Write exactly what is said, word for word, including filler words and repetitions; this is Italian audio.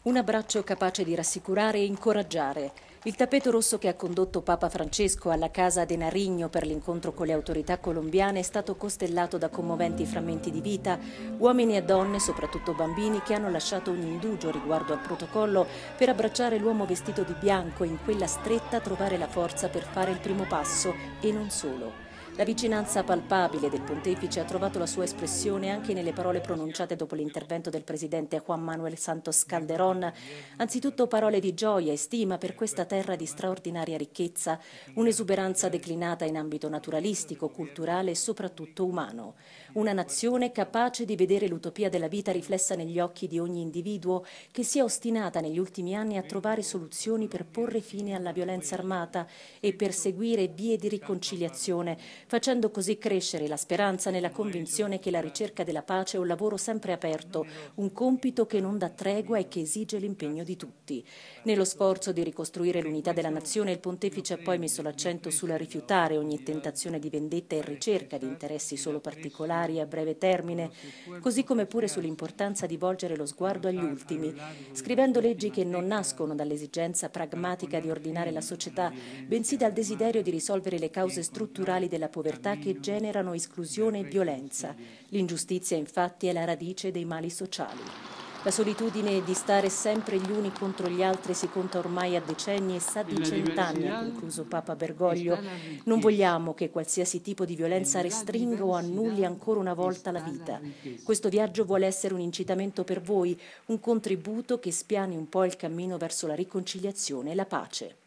Un abbraccio capace di rassicurare e incoraggiare. Il tappeto rosso che ha condotto Papa Francesco alla Casa de Nariño per l'incontro con le autorità colombiane è stato costellato da commoventi frammenti di vita, uomini e donne, soprattutto bambini, che hanno lasciato ogni indugio riguardo al protocollo per abbracciare l'uomo vestito di bianco e in quella stretta trovare la forza per fare il primo passo, e non solo. La vicinanza palpabile del pontefice ha trovato la sua espressione anche nelle parole pronunciate dopo l'intervento del presidente Juan Manuel Santos Calderón. Anzitutto parole di gioia e stima per questa terra di straordinaria ricchezza, un'esuberanza declinata in ambito naturalistico, culturale e soprattutto umano. Una nazione capace di vedere l'utopia della vita riflessa negli occhi di ogni individuo, che si è ostinata negli ultimi anni a trovare soluzioni per porre fine alla violenza armata e per seguire vie di riconciliazione, facendo così crescere la speranza nella convinzione che la ricerca della pace è un lavoro sempre aperto, un compito che non dà tregua e che esige l'impegno di tutti. Nello sforzo di ricostruire l'unità della nazione, il pontefice ha poi messo l'accento sulla rifiutare ogni tentazione di vendetta e ricerca di interessi solo particolari a breve termine, così come pure sull'importanza di volgere lo sguardo agli ultimi, scrivendo leggi che non nascono dall'esigenza pragmatica di ordinare la società, bensì dal desiderio di risolvere le cause strutturali della povertà che generano esclusione e violenza. L'ingiustizia, infatti, è la radice dei mali sociali. La solitudine di stare sempre gli uni contro gli altri si conta ormai a decenni e sa di cent'anni, ha concluso Papa Bergoglio. Non vogliamo che qualsiasi tipo di violenza restringa o annulli ancora una volta la vita. Questo viaggio vuole essere un incitamento per voi, un contributo che spiani un po' il cammino verso la riconciliazione e la pace.